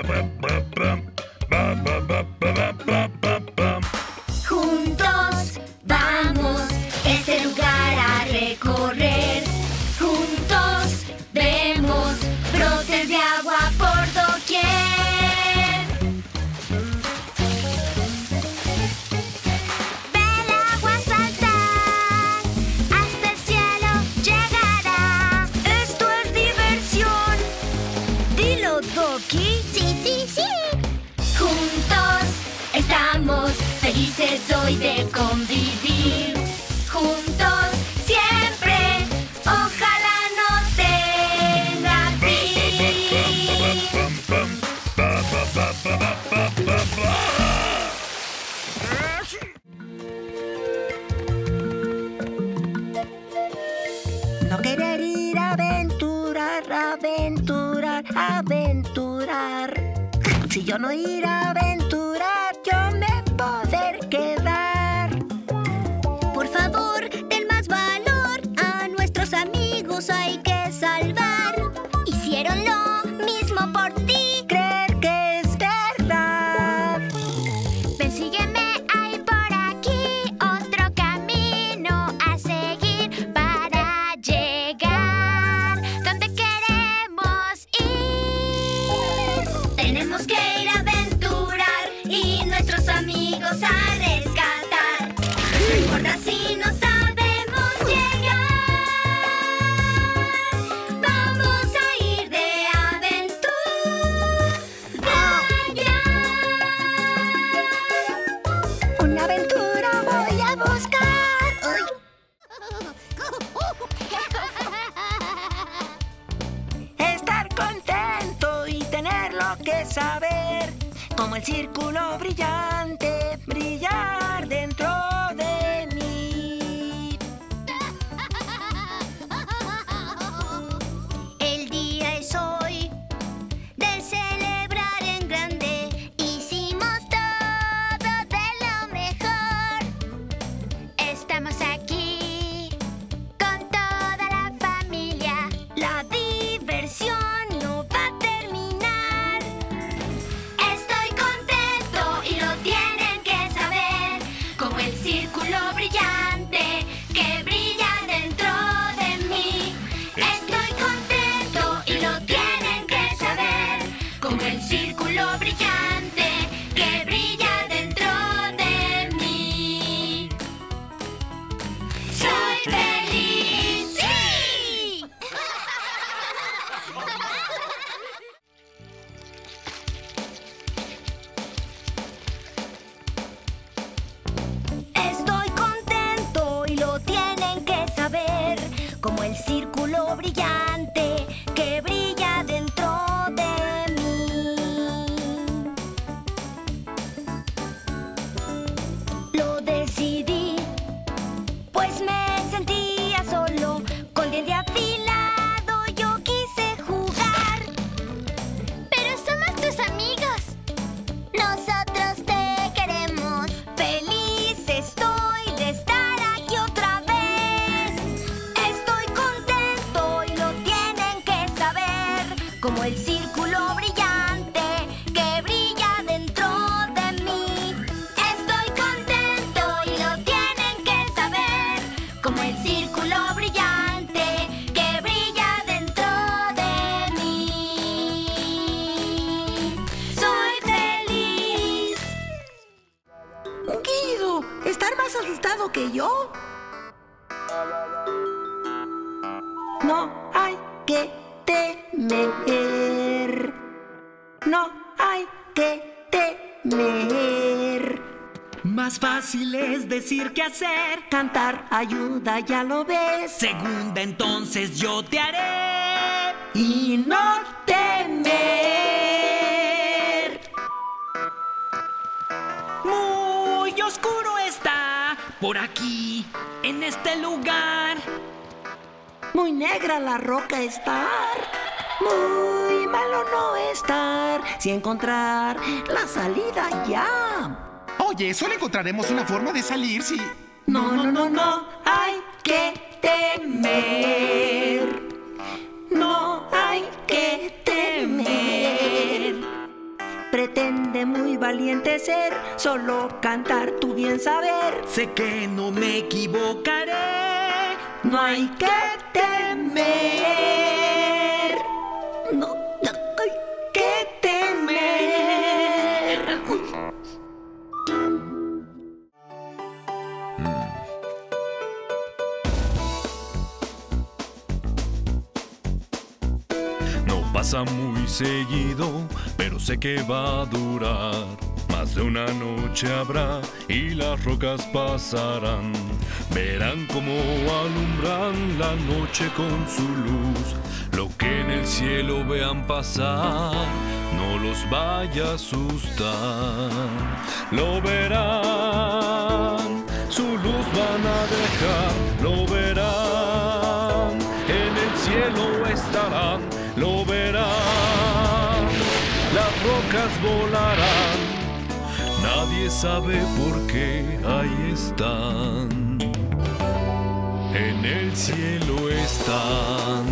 Juntos vamos este lugar a recorrer. Juntos vemos brotes de agua por doquier. Ve el agua saltar, hasta el cielo llegará. Esto es diversión. Dilo, Doki. Sí, sí, sí. Juntos estamos felices hoy de convivir. Juntos siempre, ojalá no tenga fin. No querer ir a aventurar, aventurar, aventurar. Si yo no ir a aventurar, yo me poder quedar. Por favor, ten más valor. A nuestros amigos hay que salvar. Hicieron lo mismo por ti. Creer que es verdad. Ven, sígueme, hay por aquí otro camino a seguir para llegar donde queremos ir. Tenemos que ir a aventurar y nuestros amigos a rescatar. No importa si no sabemos llegar, vamos a ir de aventura. Una aventura voy a buscar. Estar contento y tener lo que saber. Como el círculo brillante, brillar dentro de mí. El día es hoy de celebrar en grande. Hicimos todo de lo mejor. Estamos aquí con toda la familia. La diversión no va a terminar. Estoy contento y lo tienen que saber. Como el círculo brillante que brilla dentro de mí. Estoy contento y lo tienen que saber. Como el círculo brillante que brilla dentro de mí. Soy feliz. ¡Sí! Estoy contento y lo tienen que saber. Como el círculo brillante que brilla dentro de mí. Lo decidí, pues me sentía solo. Con diente afilado yo quise jugar. Pero somos tus amigos. Nosotros te queremos. Feliz estoy de estar aquí otra vez. Estoy contento y lo tienen que saber. Como el círculo brillante que brilla dentro de mí. Estoy contento y lo tienen que saber. Como el círculo brillante que brilla dentro de mí. Soy feliz. Guido, ¿estar más asustado que yo? No hay que temer. No hay que temer. Más fácil es decir que hacer. Cantar ayuda, ya lo ves. Segunda, entonces yo te haré. Y no temer. Muy oscuro está por aquí, en este lugar. Muy negra la roca estar. Muy malo no estar. Si encontrar la salida ya. Oye, solo encontraremos una forma de salir si... No, no, no, no hay que temer. No hay que temer. que ser, solo cantar tu bien saber. Sé que no me equivocaré. No hay que temer. No hay que temer. No pasa muy seguido, pero sé que va a durar. Más de una noche habrá y las rocas pasarán. Verán cómo alumbran la noche con su luz. Lo que en el cielo vean pasar no los vaya a asustar. Lo verán, su luz van a dejar. Lo verán, en el cielo estarán. Lo verán, las rocas volarán. Nadie sabe por qué ahí están. En el cielo están.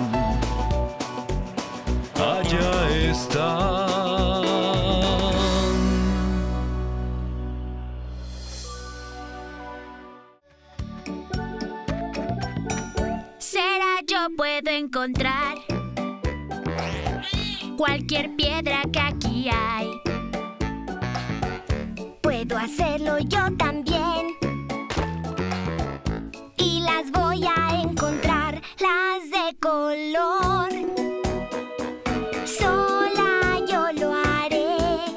Allá están. Será yo puedo encontrar cualquier piedra que aquí hay. Puedo hacerlo yo también. Y las voy a encontrar, las de color. Sola yo lo haré.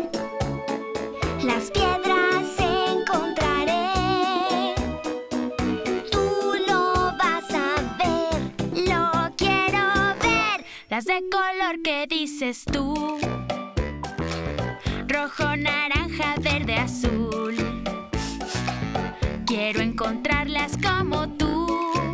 Las piedras encontraré. Tú lo vas a ver, lo quiero ver. Las de color que dices tú. Rojo, naranja, verde, azul. Quiero encontrarlas como tú.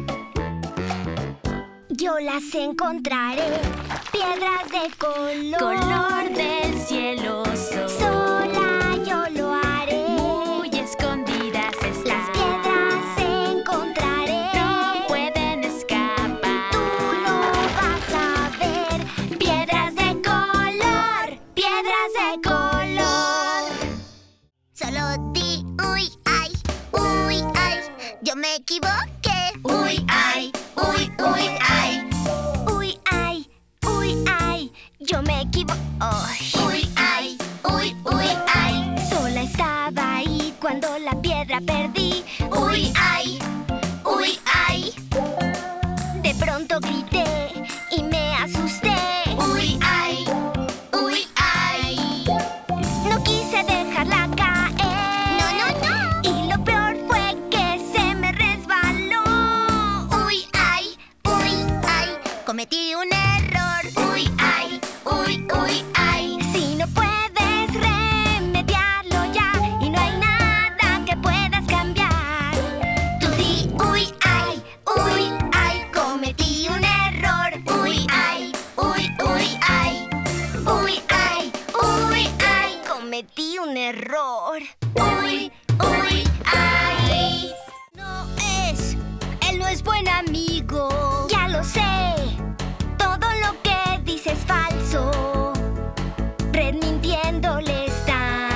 Yo las encontraré. Piedras de color. Color del cielo son. Sola yo lo haré. Muy escondidas están. Las piedras encontraré. No pueden escapar. Tú lo vas a ver. Piedras de color. Piedras de color. Solo di uy, ay, uy, ay. Yo me equivoqué. Uy, ay, uy, uy, ay. Uy, ay, uy, ay. Yo me equivoqué. Uy, ay, uy, uy, ay. Sola estaba ahí cuando la piedra perdí. Uy, ay, uy, ay. De pronto grité y me asusté. Uy, ay, uy, ay. No quise dejarla caer. No, no, no. Y lo peor fue que se me resbaló. Uy, ay, cometí un error. Uy, ay, ay. Si no puedes remediarlo ya y no hay nada que puedas cambiar, tú di uy, ay, cometí un error. Uy, ay, ay. Uy, ay, cometí un error. Uy, ay. Él no es buen amigo. Ya lo sé. Todo lo que dice es falso. Red mintiéndole está.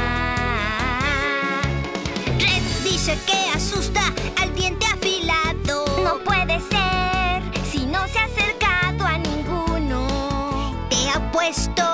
Red dice que asusta al diente afilado. No puede ser si no se ha acercado a ninguno. Te apuesto